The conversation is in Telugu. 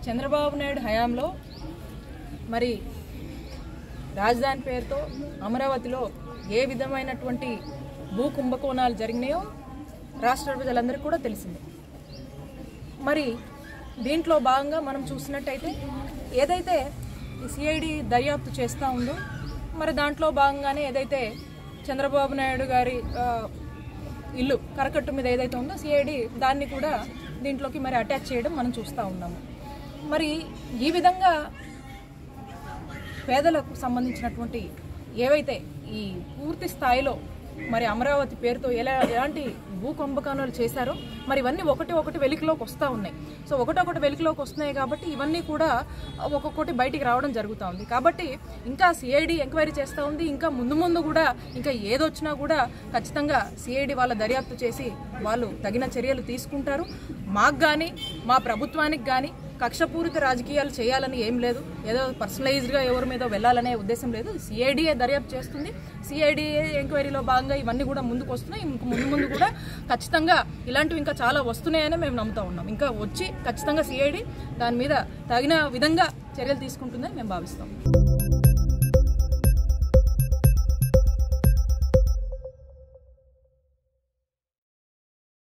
చంద్రబాబు నాయుడు హయాంలో మరి రాజధాని పేరుతో అమరావతిలో ఏ విధమైనటువంటి భూ కుంభకోణాలు జరిగినాయో రాష్ట్ర ప్రజలందరికీ కూడా తెలిసిందే. మరి దీంట్లో భాగంగా మనం చూసినట్టయితే ఏదైతే ఈ సిఐడి దర్యాప్తు చేస్తూ ఉందో మరి దాంట్లో భాగంగానే ఏదైతే చంద్రబాబు నాయుడు గారి ఇల్లు కరకట్టు మీద ఏదైతే ఉందో సిఐడి దాన్ని కూడా దీంట్లోకి మరి అటాచ్ చేయడం మనం చూస్తూ ఉన్నాము. మరి ఈ విధంగా పేదలకు సంబంధించినటువంటి ఏవైతే ఈ పూర్తి స్థాయిలో మరి అమరావతి పేరుతో ఎలాంటి భూ కుంభకోణాలు చేశారో మరి ఇవన్నీ ఒకటి వెలికిలోకి వస్తూ ఉన్నాయి. సో ఒకటి వెలికిలోకి వస్తున్నాయి కాబట్టి ఇవన్నీ కూడా ఒక్కొక్కటి బయటికి రావడం జరుగుతూ ఉంది. కాబట్టి ఇంకా సిఐడి ఎంక్వైరీ చేస్తూ ఉంది. ఇంకా ముందు కూడా ఇంకా ఏదొచ్చినా కూడా ఖచ్చితంగా సిఐడి వాళ్ళ దర్యాప్తు చేసి వాళ్ళు తగిన చర్యలు తీసుకుంటారు. మాకు కానీ మా ప్రభుత్వానికి కానీ కక్షపూరిత రాజకీయాలు చేయాలని ఏం లేదు, ఏదో పర్సనలైజ్డ్గా ఎవరి మీద వెళ్ళాలనే ఉద్దేశం లేదు. సిఐడిఏ దర్యాప్తు చేస్తుంది. సిఐడిఏ ఎంక్వైరీలో భాగంగా ఇవన్నీ కూడా ముందుకు వస్తున్నాయి. ముందు కూడా ఖచ్చితంగా ఇలాంటివి ఇంకా చాలా వస్తున్నాయని మేము నమ్ముతా ఉన్నాం. ఇంకా వచ్చి ఖచ్చితంగా సిఐడి దాని మీద తగిన విధంగా చర్యలు తీసుకుంటుందని మేము భావిస్తాం.